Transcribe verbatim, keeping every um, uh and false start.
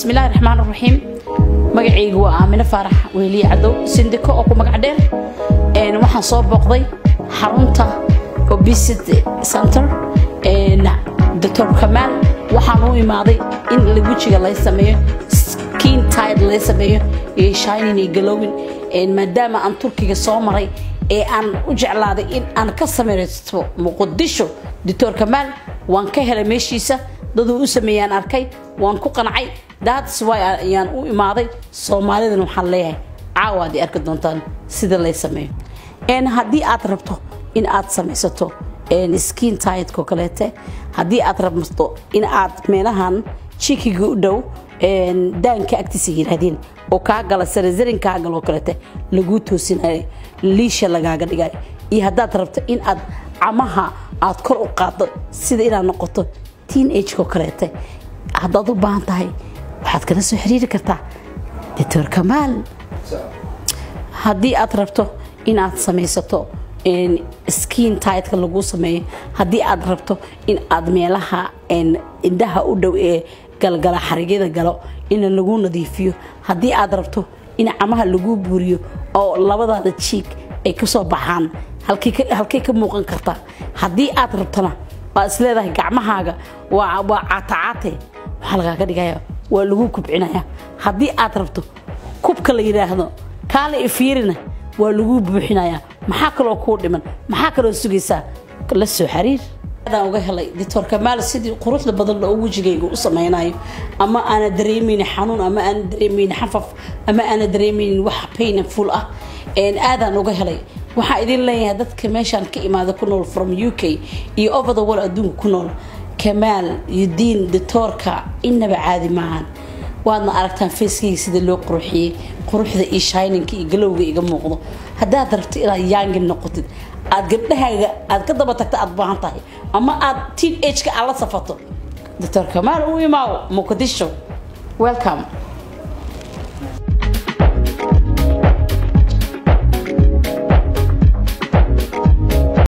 بسم الله الرحمن الرحيم مقعيق وآمنة فرح ويلي عدو سندكو أكو مقعدين إن waxaan soo booqday xarunta obesity center in Doctor Kamal waxaan u imaaday in wajiga la sameeyo skin tight la sameeyo ee shining iyo glowing in maadaama aan Turkiga soo maray ee aan u jeclaaday in aan ka sameeyo Muqdisho Doctor Kamal waan ka helay meeshiisa dadku u sameeyaan arkay waan ku qancay that's why ayaan u imaaday Soomaalidana waxaan leeyahay caawadi arki doontaan sida la sameeyo een hadii aad rabto in aad sameysato een skin tight ko kaleete hadii aad rabto in aad meelahan chikiga u dhow een daanka agtiisa yiraahdeen oo ka gala sareerin ka galo kaleete lagu toosinayo liisha lagaaga dhigay iyo hadaad rabto in aad amaha aad kor u qaado sida inaad noqoto teenage ko kaleete hadaad u baahan tahay waxaad kala soo xiriiri kartaa Doctor Kamal hadii aad rabto in aad sameysato in skin tight ka lagu sameeyo hadii aad rabto in aad meelaha in indaha u dhow ee galgala xarigeeda galo in lagu nadiifiyo hadii aad rabto in amaha lagu buuriyo oo labadaada cheek ay ka soo baxaan halkii halkii ka muuqan karta hadii aad rabtana waa isleedahay gacmahaaga waa waa cataate waxa laga dhigayaa waa lagu kubcinaya hadii aad rabto kubka la yiraahdo kale ifiirina waa lagu buuxinaya maxaa kale ku dhiman maxaa kale sugaysa la soo xariir hadaan uga helay Doctor Kamal sidii quruxda badan loo wajigayga u sameeynayo ama ana dareemin xanuun ama aan dareemin xafaf ama ana dareemin wax painful ah een aadaan uga helay waxa idin leeyahay dadka meeshan ka imaada ku nool from U K iyo over the world adduunka ku nool Kamal yidin Doctorka inaba caadi maahan waadna aragtaan facekii sida loo qurxiyay quruxda iyo shining iyo glowga iga muuqdo hadaad rabto inaad young noqotid aad gabdhahaaga aad ka daba tagto aad baahan tahay ama aad teenage ka ala safato Doctor Kamal u imaaw Muqdisho welcome